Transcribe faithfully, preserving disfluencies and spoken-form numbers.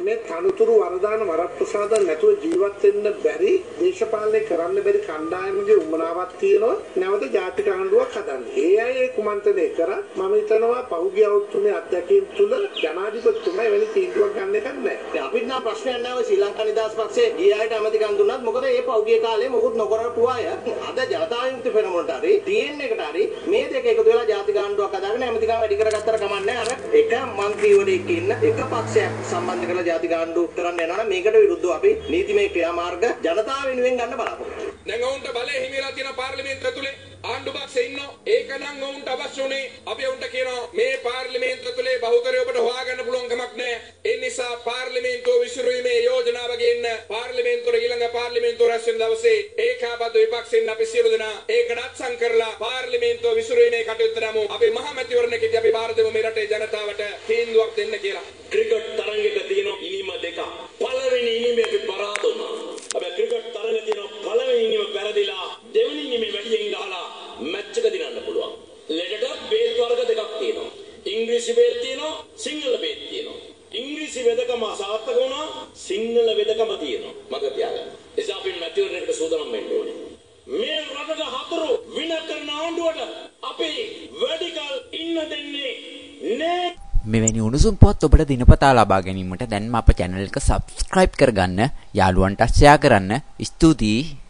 මේ තනතුරු වරදාන වරප්‍රසාද නැතුව ජීවත් වෙන්න බැරි දේශපාලනය කරන්න බැරි කණ්ඩායමගේ උමනාවක් තියෙනවා නැවත ජාතික ආණ්ඩුවක් හදන්න. ඒ අය ඒ කුමන්ත්‍රණය කරා මම හිතනවා පහුගිය අවුරුද්දේ අධ්‍යක්ෂකයන් තුල ජනාධිපතිතුමා එවැනි තීන්දුවක් ගන්න එකක් නැහැ. අපිට නම් ප්‍රශ්නයක් නැහැ ශ්‍රී ලංකා නිදහස් පක්ෂයේ ගියායට අමතිකම් දුන්නත් මොකද මේ පහුගිය කාලේ මොකුත් නොකරපු අය අද ජනතා විමුක්ති පෙරමුණට හරි ඩීඑන් එකට හරි මේ දෙක එකතු වෙලා ජාතික ආණ්ඩුවක් හදාගෙන අමතිකම් වැඩි කරගත්තට කමන්නේ අර එක මන්ත්‍රීවරයෙක් ඉන්න එක පක්ෂයක් සම්බන්ධ කරලා ජාතික ආණ්ඩුව කරන්න යනවා නම් මේකට විරුද්ධව අපි නීතිමය ක්‍රියාමාර්ග ජනතාව වෙනුවෙන් ගන්න බලාපොරොත්තු වෙනවා. දැන් ඔවුන්ට බලය හිමිලා තියෙන පාර්ලිමේන්තුව ඇතුලේ ආණ්ඩු පක්ෂේ ඉන්නෝ ඒක නම් ඔවුන්ට අවශ්‍ය උනේ අපි ඔවුන්ට කියනවා මේ පාර්ලිමේන්තුව ඇතුලේ බහුතරය ඔබට හොයාගන්න පුළුවන් කමක් නැහැ. ඒ නිසා පාර්ලිමේන්තුව විසිරීමේ යෝජනාව ගේන්න පාර්ලිමේන්තුවේ ඊළඟ පාර්ලිමේන්තුව රැස් වෙන දවසේ ඒකාබද්ධ විපක්ෂෙන් අපි සියලු දෙනා ඒකට අත්සන් කරලා පාර්ලිමේන්තුව විසිරීමේ කටයුත්ත නමු. අපි මහමැතිවරණකදී අපි බාර දෙමු මේ රටේ ජනතාවට තීන්දුවක් දෙන්න කියලා. ක්‍රිකට් තරඟයක තියෙන ඉනිම දෙක. පළවෙනි ඉනිමේ අපි පරාද වුණා. අපි ක්‍රිකට් තරඟේ තියෙන පළවෙනි ඉනිම පෙරදිලා දෙවෙනි ඉනිමේ වැඩියෙන් ගහලා මැච් එක දිනන්න පුළුවන්. ලෙඩට බේත් වර්ග දෙකක් තියෙනවා. ඉංග්‍රීසි බේත් තියෙනවා, සිංහල බේත් තියෙනවා. ඉංග්‍රීසි වෙදකම සාර්ථක වුණා, සිංහල වෙදකම තියෙනවා. මතක තියාගන්න. එසා අපි මැතිවරණයකට සූදානම් වෙන්න ඕනේ. මේ රටට හතුරු වින කරන ආණ්ඩුවට අපි වැඩිකල් ඉන්න දෙන්නේ නෑ. මෙවැනි උණුසුම් පුවත් ඔබට දිනපතා ලබා ගැනීමට දැන්ම අප channel එක subscribe කරගන්න, යාළුවන්ට share කරන්න. ස්තුතියි.